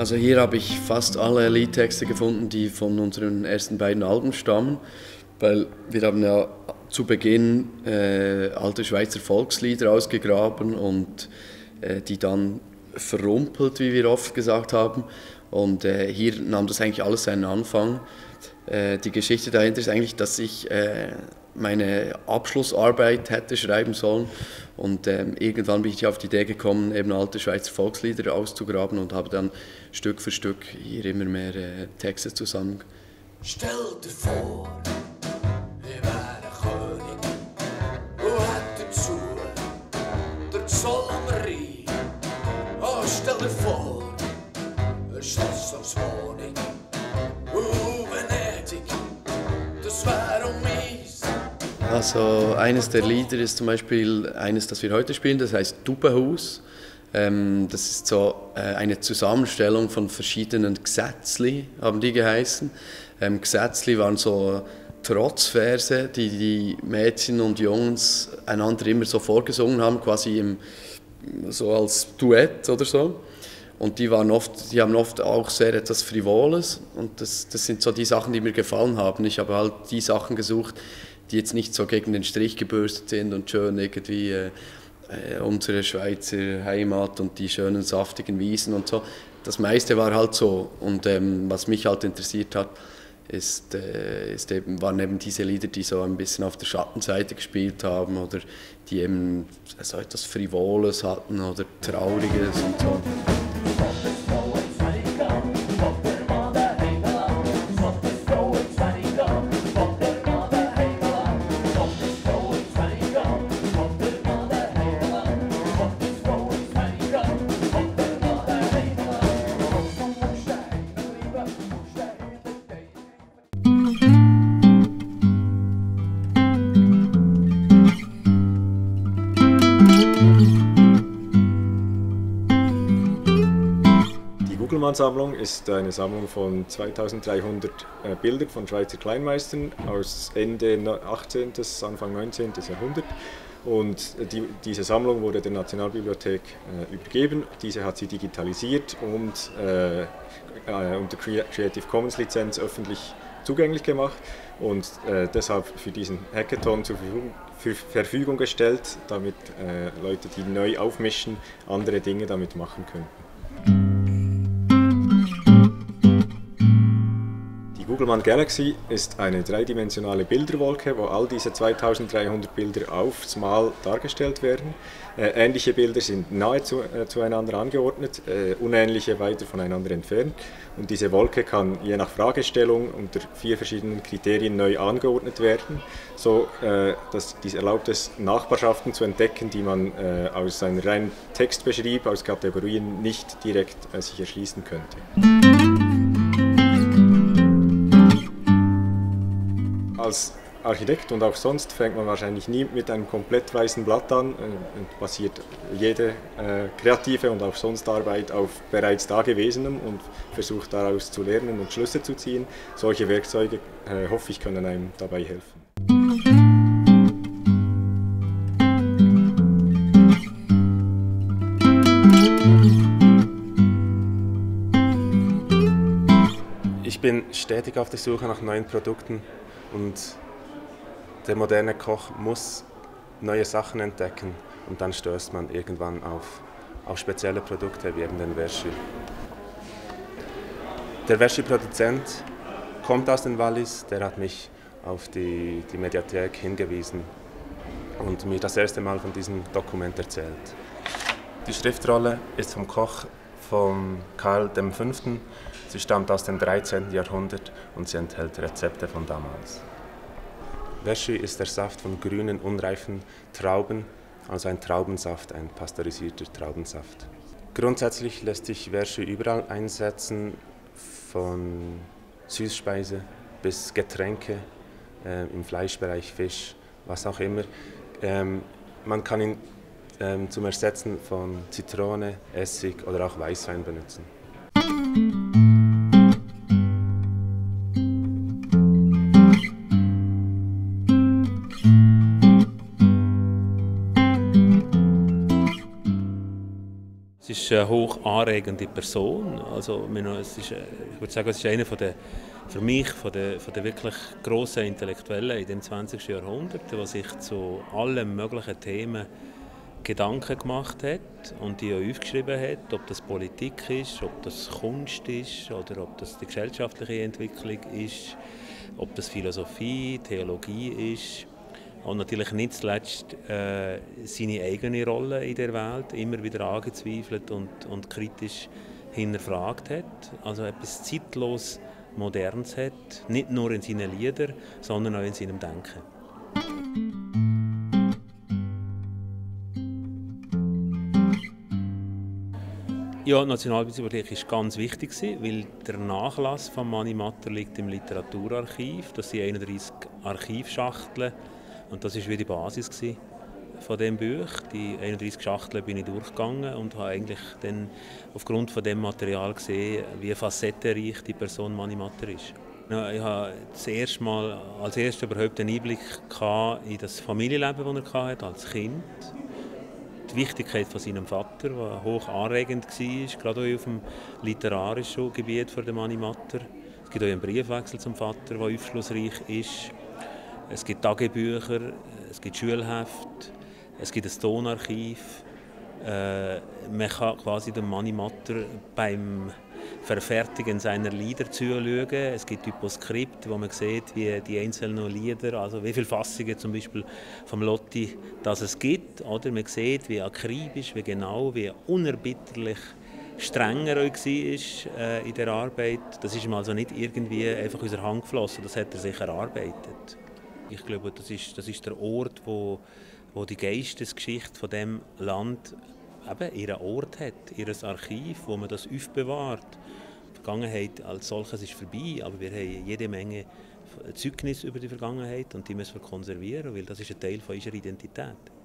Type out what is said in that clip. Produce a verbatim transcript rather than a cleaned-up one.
Also hier habe ich fast alle Liedtexte gefunden, die von unseren ersten beiden Alben stammen, weil wir haben ja zu Beginn äh, alte Schweizer Volkslieder ausgegraben und äh, die dann verrumpelt, wie wir oft gesagt haben. Und äh, hier nahm das eigentlich alles seinen Anfang. Äh, die Geschichte dahinter ist eigentlich, dass ich äh, meine Abschlussarbeit hätte schreiben sollen und ähm, irgendwann bin ich auf die Idee gekommen, eben alte Schweizer Volkslieder auszugraben und habe dann Stück für Stück hier immer mehr äh, Texte zusammen. Stell dir vor, ich wäre König und hätte dazu der Zoll am Rhein. Oh, stell dir vor, ein Schloss als Wohnung und Venedig, das wäre um mich. Also eines der Lieder ist zum Beispiel eines, das wir heute spielen, das heißt Taubenhaus. Ähm, das ist so äh, eine Zusammenstellung von verschiedenen Gesetzli, haben die geheißen. Ähm, Gesetzli waren so Trotzverse, die die Mädchen und Jungs einander immer so vorgesungen haben, quasi im, so als Duett oder so. Und die, waren oft, die haben oft auch sehr etwas Frivoles und das, das sind so die Sachen, die mir gefallen haben. Ich habe halt die Sachen gesucht, die jetzt nicht so gegen den Strich gebürstet sind und schön irgendwie äh, unsere Schweizer Heimat und die schönen saftigen Wiesen und so. Das meiste war halt so und ähm, was mich halt interessiert hat, ist, äh, ist eben, waren eben diese Lieder, die so ein bisschen auf der Schattenseite gespielt haben oder die eben so etwas Frivoles hatten oder Trauriges und so. Gugelmann-Sammlung ist eine Sammlung von zweitausenddreihundert äh, Bildern von Schweizer Kleinmeistern aus Ende achtzehnten. Anfang neunzehnten. Jahrhundert. Und die, diese Sammlung wurde der Nationalbibliothek äh, übergeben. Diese hat sie digitalisiert und äh, äh, unter Creative Commons Lizenz öffentlich zugänglich gemacht und äh, deshalb für diesen Hackathon zur Verfügung, für Verfügung gestellt, damit äh, Leute, die neu aufmischen, andere Dinge damit machen können. Gugelmann Galaxy ist eine dreidimensionale Bilderwolke, wo all diese zweitausenddreihundert Bilder aufs Mal dargestellt werden. Äh, ähnliche Bilder sind nahe zu, äh, zueinander angeordnet, äh, unähnliche weiter voneinander entfernt. Und diese Wolke kann je nach Fragestellung unter vier verschiedenen Kriterien neu angeordnet werden, so äh, dass dies erlaubt es, Nachbarschaften zu entdecken, die man äh, aus einem reinen Textbeschrieb, aus Kategorien nicht direkt äh, sich erschließen könnte. Als Architekt und auch sonst fängt man wahrscheinlich nie mit einem komplett weißen Blatt an und basiert jede äh, kreative und auch sonst Arbeit auf bereits Dagewesenem und versucht daraus zu lernen und Schlüsse zu ziehen. Solche Werkzeuge, äh, hoffe ich, können einem dabei helfen. Ich bin stetig auf der Suche nach neuen Produkten. Und der moderne Koch muss neue Sachen entdecken und dann stößt man irgendwann auf, auf spezielle Produkte wie eben den Verschi. Der Verschi-Produzent kommt aus den Wallis, der hat mich auf die, die Mediathek hingewiesen und mir das erste Mal von diesem Dokument erzählt. Die Schriftrolle ist vom Koch von Karl der Fünfte. Sie stammt aus dem dreizehnten. Jahrhundert und sie enthält Rezepte von damals. Verschi ist der Saft von grünen, unreifen Trauben, also ein Traubensaft, ein pasteurisierter Traubensaft. Grundsätzlich lässt sich Verschi überall einsetzen, von Süßspeise bis Getränke, äh, im Fleischbereich, Fisch, was auch immer. Ähm, man kann ihn ähm, zum Ersetzen von Zitrone, Essig oder auch Weißwein benutzen. Es ist eine hoch anregende Person. Also, es ist, ich würde sagen, es ist einer von der, für mich von der, von der wirklich grossen Intellektuellen in dem zwanzigsten Jahrhundert, der sich zu allen möglichen Themen Gedanken gemacht hat und die auch aufgeschrieben hat, ob das Politik ist, ob das Kunst ist oder ob das die gesellschaftliche Entwicklung ist, ob das Philosophie, Theologie ist. Und natürlich nicht zuletzt äh, seine eigene Rolle in der Welt immer wieder angezweifelt und, und kritisch hinterfragt hat. Also etwas zeitlos Modernes hat, nicht nur in seinen Liedern, sondern auch in seinem Denken. Ja, die Nationalbibliothek war ganz wichtig, weil der Nachlass von Mani Matter liegt im Literaturarchiv. Das sind einunddreissig Archivschachteln. Und das war wie die Basis von diesem Buch. Die einunddreissig Schachteln bin ich durchgegangen und habe eigentlich dann aufgrund von dem Material gesehen, wie facettenreich die Person Mani Matter ist. Ja, ich hatte das erste Mal als erstes überhaupt einen Einblick in das Familienleben, das er hatte, als Kind. Die Wichtigkeit von seinem Vater, der hoch anregend war, gerade auch auf dem literarischen Gebiet von Mani Matter. Es gibt auch einen Briefwechsel zum Vater, der aufschlussreich ist. Es gibt Tagebücher, es gibt Schulhefte, es gibt ein Tonarchiv. Äh, man kann quasi dem Mani Matter beim Verfertigen seiner Lieder zuschauen. Es gibt Typoskripte, wo man sieht, wie die einzelnen Lieder, also wie viele Fassungen zum Beispiel vom Lotti, dass es gibt. Oder man sieht, wie akribisch, wie genau, wie unerbitterlich streng er auch war äh, in der Arbeit. Das ist ihm also nicht irgendwie einfach aus der Hand geflossen, das hat er sich erarbeitet. Ich glaube, das ist, das ist der Ort, wo, wo die Geistesgeschichte von dem Land eben ihren Ort hat, ihr Archiv, wo man das aufbewahrt. Die Vergangenheit als solches ist vorbei, aber wir haben jede Menge Zeugnis über die Vergangenheit und die müssen wir konservieren, weil das ist ein Teil von unserer Identität.